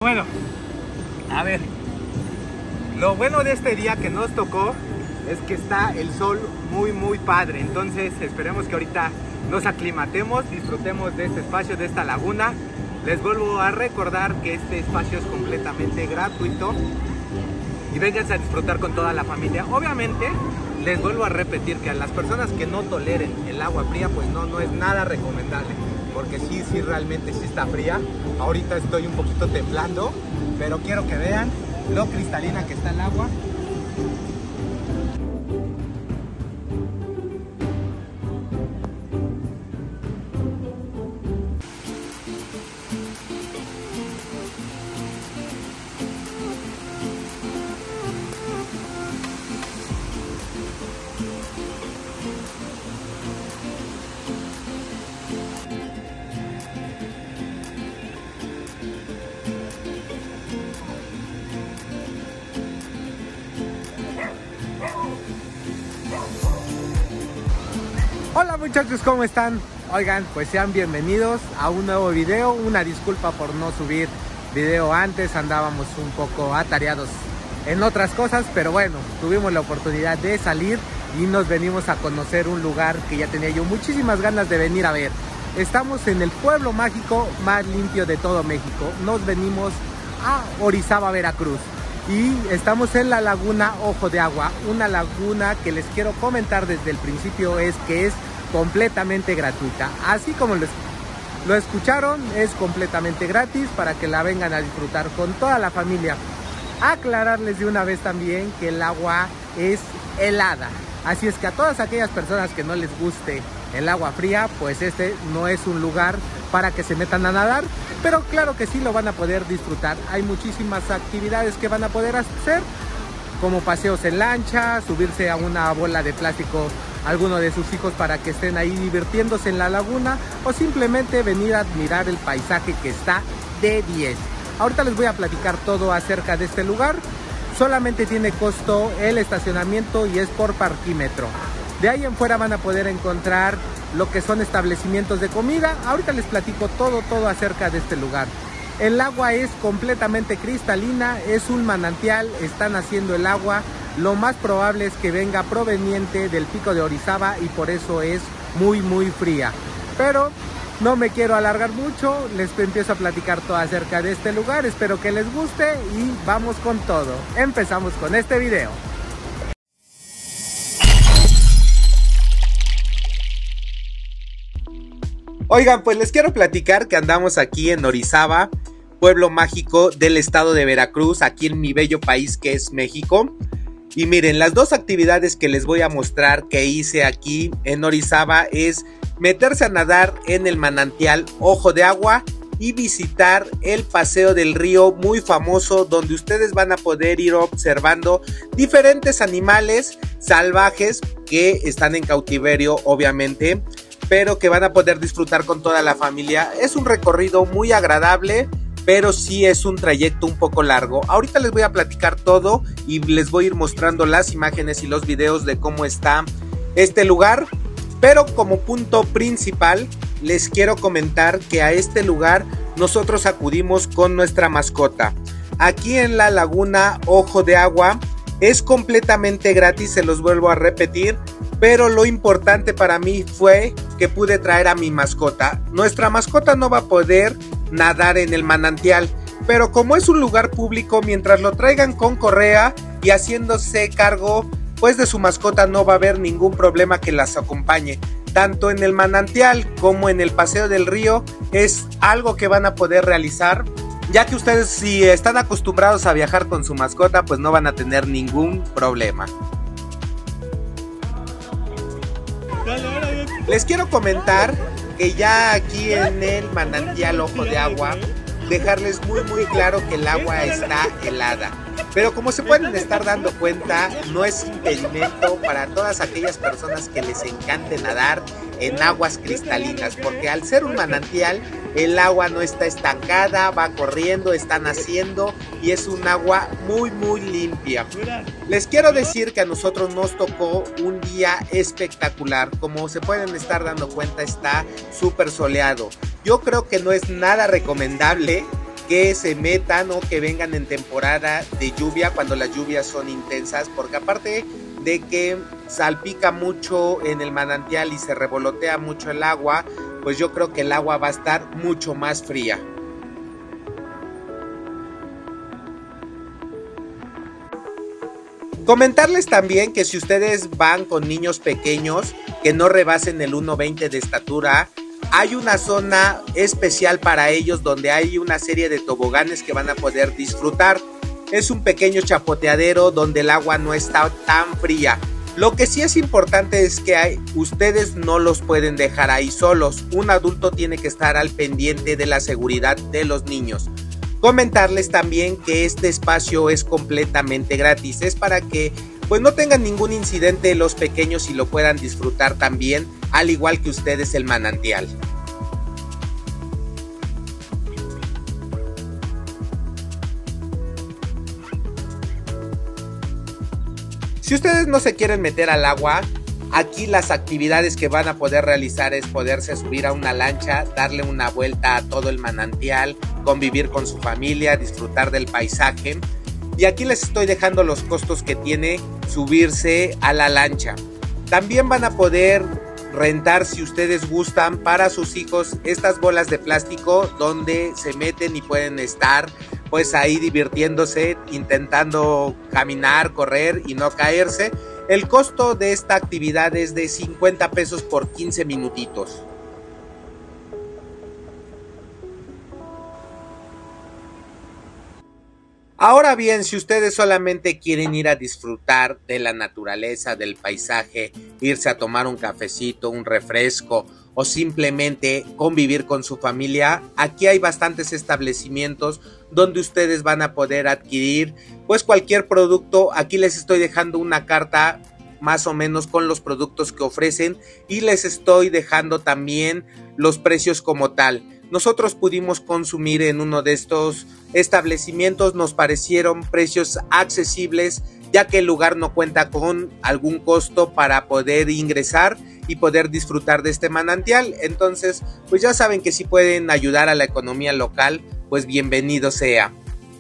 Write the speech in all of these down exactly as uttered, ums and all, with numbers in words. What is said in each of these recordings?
Bueno, a ver, lo bueno de este día que nos tocó es que está el sol muy muy padre. Entonces esperemos que ahorita nos aclimatemos, disfrutemos de este espacio, de esta laguna. Les vuelvo a recordar que este espacio es completamente gratuito y vénganse a disfrutar con toda la familia. Obviamente les vuelvo a repetir que a las personas que no toleren el agua fría, pues no, no es nada recomendable, porque sí, sí, realmente sí está fría. Ahorita estoy un poquito temblando, pero quiero que vean lo cristalina que está el agua. Hola muchachos, ¿cómo están? Oigan, pues sean bienvenidos a un nuevo video. Una disculpa por no subir video antes, andábamos un poco atareados en otras cosas, pero bueno, tuvimos la oportunidad de salir y nos venimos a conocer un lugar que ya tenía yo muchísimas ganas de venir a ver. Estamos en el pueblo mágico más limpio de todo México. Nos venimos a Orizaba, Veracruz. Y estamos en la laguna Ojo de Agua, una laguna que les quiero comentar desde el principio es que es completamente gratuita. Así como lo, lo escucharon, es completamente gratis para que la vengan a disfrutar con toda la familia. Aclararles de una vez también que el agua es helada. Así es que a todas aquellas personas que no les guste el agua fría, pues este no es un lugar para que se metan a nadar, pero claro que sí lo van a poder disfrutar. Hay muchísimas actividades que van a poder hacer, como paseos en lancha, subirse a una bola de plástico alguno de sus hijos para que estén ahí divirtiéndose en la laguna, o simplemente venir a admirar el paisaje que está de diez. Ahorita les voy a platicar todo acerca de este lugar. Solamente tiene costo el estacionamiento y es por parquímetro. De ahí en fuera van a poder encontrar lo que son establecimientos de comida. Ahorita les platico todo, todo acerca de este lugar. El agua es completamente cristalina, es un manantial, están haciendo el agua. Lo más probable es que venga proveniente del pico de Orizaba y por eso es muy, muy fría. Pero no me quiero alargar mucho, les empiezo a platicar todo acerca de este lugar. Espero que les guste y vamos con todo. Empezamos con este video. Oigan, pues les quiero platicar que andamos aquí en Orizaba, pueblo mágico del estado de Veracruz, aquí en mi bello país que es México. Y miren, las dos actividades que les voy a mostrar que hice aquí en Orizaba es meterse a nadar en el manantial Ojo de Agua y visitar el paseo del río muy famoso, donde ustedes van a poder ir observando diferentes animales salvajes que están en cautiverio, obviamente, pero que van a poder disfrutar con toda la familia. Es un recorrido muy agradable, pero sí es un trayecto un poco largo. Ahorita les voy a platicar todo y les voy a ir mostrando las imágenes y los videos de cómo está este lugar. Pero como punto principal les quiero comentar que a este lugar nosotros acudimos con nuestra mascota. Aquí en la laguna Ojo de Agua es completamente gratis, se los vuelvo a repetir. Pero lo importante para mí fue que pude traer a mi mascota. Nuestra mascota no va a poder nadar en el manantial, pero como es un lugar público, mientras lo traigan con correa y haciéndose cargo pues de su mascota, no va a haber ningún problema que las acompañe. Tanto en el manantial como en el paseo del río es algo que van a poder realizar, ya que ustedes, si están acostumbrados a viajar con su mascota, pues no van a tener ningún problema. Les quiero comentar que ya aquí en el manantial Ojo de Agua, dejarles muy muy claro que el agua está helada. Pero como se pueden estar dando cuenta, no es impedimento para todas aquellas personas que les encante nadar en aguas cristalinas, porque al ser un manantial, el agua no está estancada, va corriendo, está naciendo y es un agua muy muy limpia. Les quiero decir que a nosotros nos tocó un día espectacular. Como se pueden estar dando cuenta, está súper soleado. Yo creo que no es nada recomendable que se metan o que vengan en temporada de lluvia, cuando las lluvias son intensas, porque aparte de que salpica mucho en el manantial y se revolotea mucho el agua, pues yo creo que el agua va a estar mucho más fría. Comentarles también que si ustedes van con niños pequeños que no rebasen el uno veinte de estatura, hay una zona especial para ellos donde hay una serie de toboganes que van a poder disfrutar. Es un pequeño chapoteadero donde el agua no está tan fría. Lo que sí es importante es que hay, ustedes no los pueden dejar ahí solos. Un adulto tiene que estar al pendiente de la seguridad de los niños. Comentarles también que este espacio es completamente gratis. Es para que pues no tengan ningún incidente los pequeños y lo puedan disfrutar también, al igual que ustedes el manantial. Si ustedes no se quieren meter al agua, aquí las actividades que van a poder realizar es poderse subir a una lancha, darle una vuelta a todo el manantial, convivir con su familia, disfrutar del paisaje. Y aquí les estoy dejando los costos que tiene subirse a la lancha. También van a poder rentar, si ustedes gustan, para sus hijos estas bolas de plástico donde se meten y pueden estar pues ahí divirtiéndose, intentando caminar, correr y no caerse. El costo de esta actividad es de cincuenta pesos por quince minutitos. Ahora bien, si ustedes solamente quieren ir a disfrutar de la naturaleza, del paisaje, irse a tomar un cafecito, un refresco o simplemente convivir con su familia, aquí hay bastantes establecimientos donde ustedes van a poder adquirir pues cualquier producto. Aquí les estoy dejando una carta más o menos con los productos que ofrecen y les estoy dejando también los precios como tal. Nosotros pudimos consumir en uno de estos establecimientos, nos parecieron precios accesibles, ya que el lugar no cuenta con algún costo para poder ingresar y poder disfrutar de este manantial. Entonces, pues ya saben que si pueden ayudar a la economía local, pues bienvenido sea.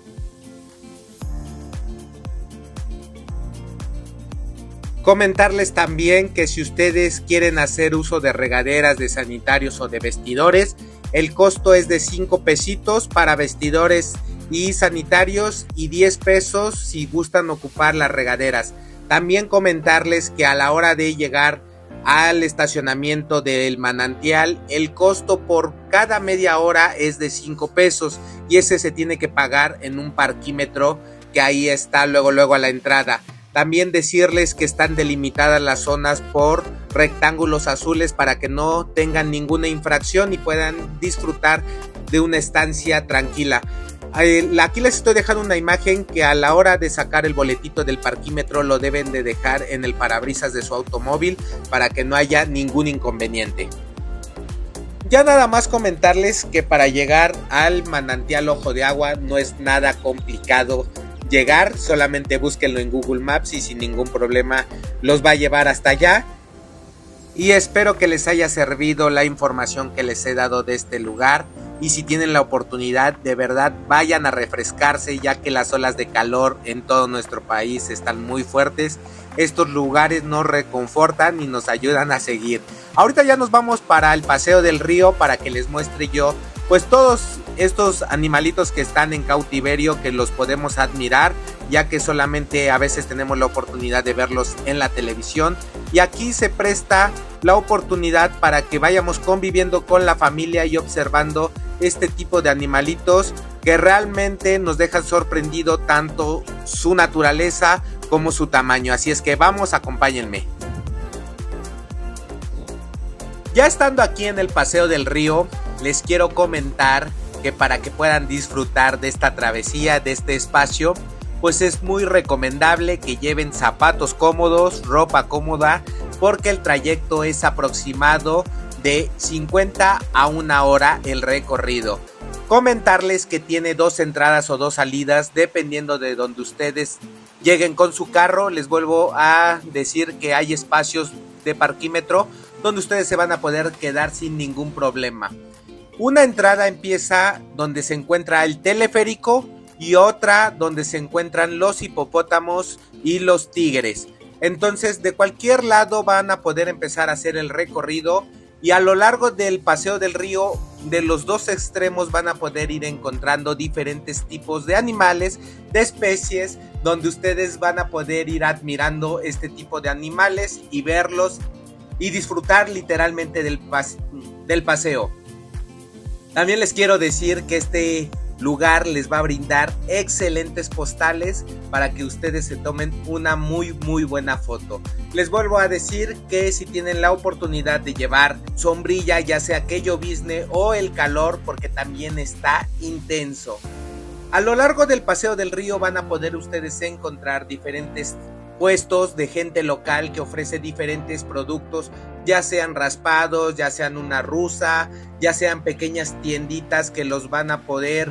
Comentarles también que si ustedes quieren hacer uso de regaderas, de sanitarios o de vestidores, el costo es de cinco pesitos para vestidores y sanitarios y diez pesos si gustan ocupar las regaderas. También comentarles que a la hora de llegar al estacionamiento del manantial, el costo por cada media hora es de cinco pesos y ese se tiene que pagar en un parquímetro que ahí está luego luego a la entrada. También decirles que están delimitadas las zonas por rectángulos azules para que no tengan ninguna infracción y puedan disfrutar de una estancia tranquila. Aquí les estoy dejando una imagen que a la hora de sacar el boletito del parquímetro lo deben de dejar en el parabrisas de su automóvil para que no haya ningún inconveniente. Ya nada más comentarles que para llegar al manantial Ojo de Agua no es nada complicado llegar, solamente búsquenlo en Google Maps y sin ningún problema los va a llevar hasta allá. Y espero que les haya servido la información que les he dado de este lugar. Y si tienen la oportunidad, de verdad vayan a refrescarse, ya que las olas de calor en todo nuestro país están muy fuertes. Estos lugares nos reconfortan y nos ayudan a seguir. Ahorita ya nos vamos para el Paseo del Río para que les muestre yo pues todos estos animalitos que están en cautiverio, que los podemos admirar, ya que solamente a veces tenemos la oportunidad de verlos en la televisión. Y aquí se presta la oportunidad para que vayamos conviviendo con la familia y observando este tipo de animalitos que realmente nos dejan sorprendido tanto su naturaleza como su tamaño. Así es que vamos, acompáñenme. Ya estando aquí en el Paseo del Río, les quiero comentar que para que puedan disfrutar de esta travesía, de este espacio, pues es muy recomendable que lleven zapatos cómodos, ropa cómoda, porque el trayecto es aproximado de cincuenta a una hora el recorrido. Comentarles que tiene dos entradas o dos salidas dependiendo de donde ustedes lleguen con su carro. Les vuelvo a decir que hay espacios de parquímetro donde ustedes se van a poder quedar sin ningún problema. Una entrada empieza donde se encuentra el teleférico y otra donde se encuentran los hipopótamos y los tigres. Entonces de cualquier lado van a poder empezar a hacer el recorrido y a lo largo del paseo del río de los dos extremos van a poder ir encontrando diferentes tipos de animales, de especies, donde ustedes van a poder ir admirando este tipo de animales y verlos y disfrutar literalmente del, pas- del paseo. También les quiero decir que este lugar les va a brindar excelentes postales para que ustedes se tomen una muy muy buena foto. Les vuelvo a decir que si tienen la oportunidad de llevar sombrilla, ya sea que llovizne o el calor, porque también está intenso. A lo largo del paseo del río van a poder ustedes encontrar diferentes puestos de gente local que ofrece diferentes productos, ya sean raspados, ya sean una rusa, ya sean pequeñas tienditas que los van a poder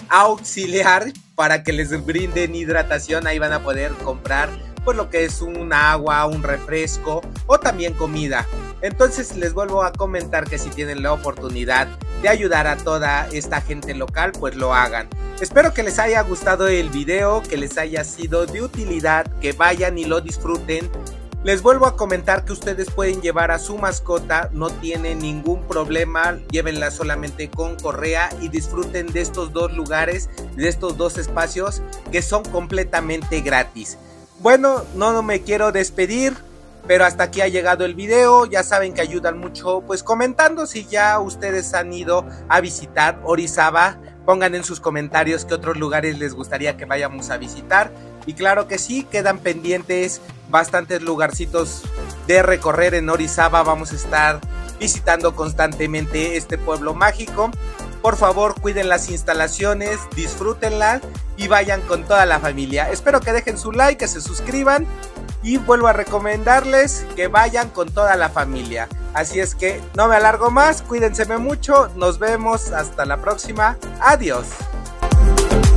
auxiliar para que les brinden hidratación. Ahí van a poder comprar pues lo que es un agua, un refresco o también comida. Entonces les vuelvo a comentar que si tienen la oportunidad de ayudar a toda esta gente local, pues lo hagan. Espero que les haya gustado el video, que les haya sido de utilidad, que vayan y lo disfruten. Les vuelvo a comentar que ustedes pueden llevar a su mascota, no tienen ningún problema, llévenla solamente con correa y disfruten de estos dos lugares, de estos dos espacios que son completamente gratis. Bueno, no, no me quiero despedir, pero hasta aquí ha llegado el video. Ya saben que ayudan mucho pues comentando si ya ustedes han ido a visitar Orizaba. Pongan en sus comentarios qué otros lugares les gustaría que vayamos a visitar. Y claro que sí, quedan pendientes bastantes lugarcitos de recorrer en Orizaba. Vamos a estar visitando constantemente este pueblo mágico. Por favor, cuiden las instalaciones, disfrútenlas y vayan con toda la familia. Espero que dejen su like, que se suscriban y vuelvo a recomendarles que vayan con toda la familia. Así es que no me alargo más, cuídense mucho, nos vemos hasta la próxima. Adiós.